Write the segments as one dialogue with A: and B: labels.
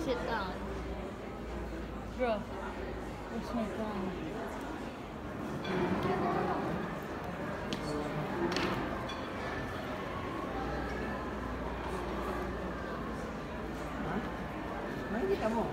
A: sit down. Bro, where's my phone?
B: Nakikita mo.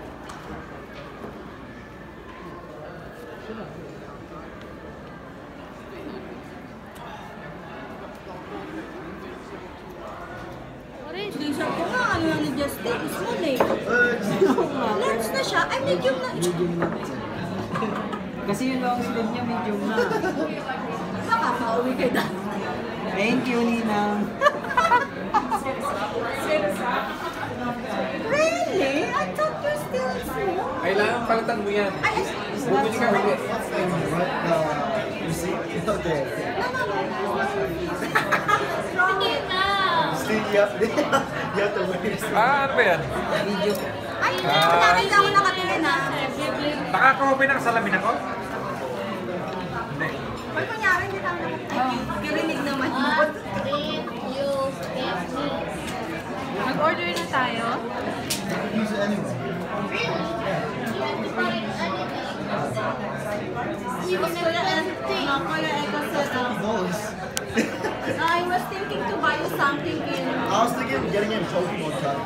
C: Sabi ko nga, ano lang ni Justin, small eh. Large na siya, ay medium na.
B: Medium na. Kasi yung long sleeve niya medium na.
C: Baka pauwi kay Dan.
B: Thank you, Ninang.
C: Really? I thought you're still small.
D: Kailangan palitan mo yan. Bumili ka ulit.
A: Hindi na!
D: Ano ba yan?
B: Video.
C: Ay, nakakita ako nakatili na.
D: Nakaka-open ang salamin ako? Hindi.
C: Pag kunyari, hindi tayo nakatili. Kirinig naman mo.
A: You get me.
C: Mag-order na tayo.
E: Use it anyway.
A: Even if it's
E: $50.
C: I was thinking to buy you something in...
E: I was thinking of getting a Pokemon card.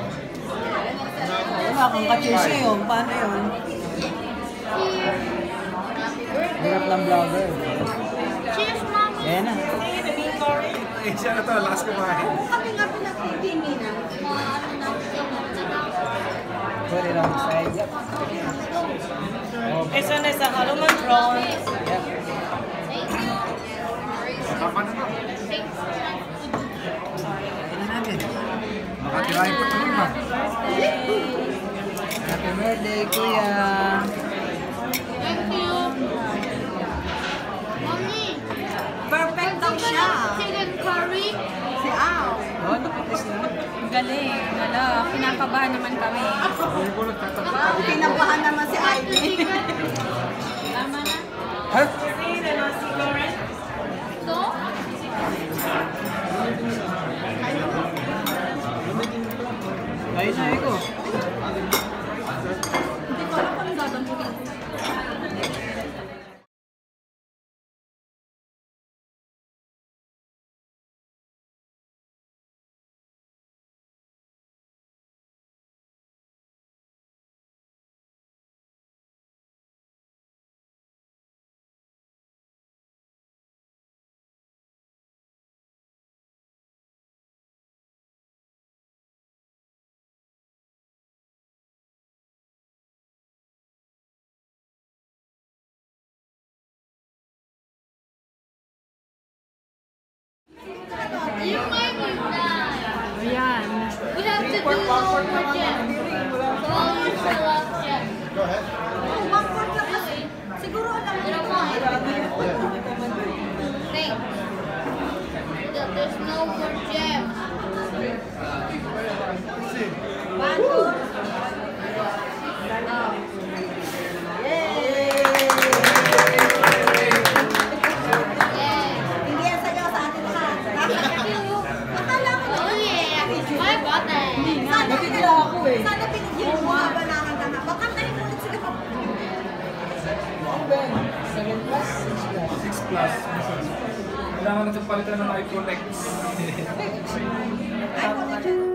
B: Wala akong ka-cheers yun. Paano yun? Hirap lang vlogger.
A: cheers, mommy.
B: Ayan na.
D: Eh, siya na to. Last kumain.
C: Kami nga pinag-tini na.
B: Put it on the side. Yep.
C: Ito na sa Haluman Prawns.
B: Yep.
D: Tama na na.
B: Ayan na natin.
D: Makatirahin ko ito naman.
B: Happy birthday, Kuya.
A: Thank you. Mommy.
C: Perfect daw siya.
A: Chicken curry.
C: Si Al.
B: Oh, nakatis na.
C: Galing. Wala. Kinakabahan naman kami.
D: Hindi ko nagtatapos.
C: Kinabahan naman si Ivy.
A: Tama na.
D: Ha?
A: So?
B: Ayun na, Eko.
C: Hindi ko alam kung anong dadamputin ko.
A: You might be done.
C: Ayan.
A: We have to do more for Jen. Always love Jen.
E: Go ahead.
C: Oh, one-fourth lang kasi. Siguro alam
A: You don't want Think that there's no more Jen.
C: One-fourth. Hindi yan sayaw sa atin lahat. Akala ko
A: Oh yeah. My birthday.
C: Nakikita ako eh. Sana pinigyan mo nga ba na hanggang baka tayo ulit sila.
B: 7 plus, 6 plus.
D: 6 plus. Kailangan natin palitan ng iPhone X.
C: Ay,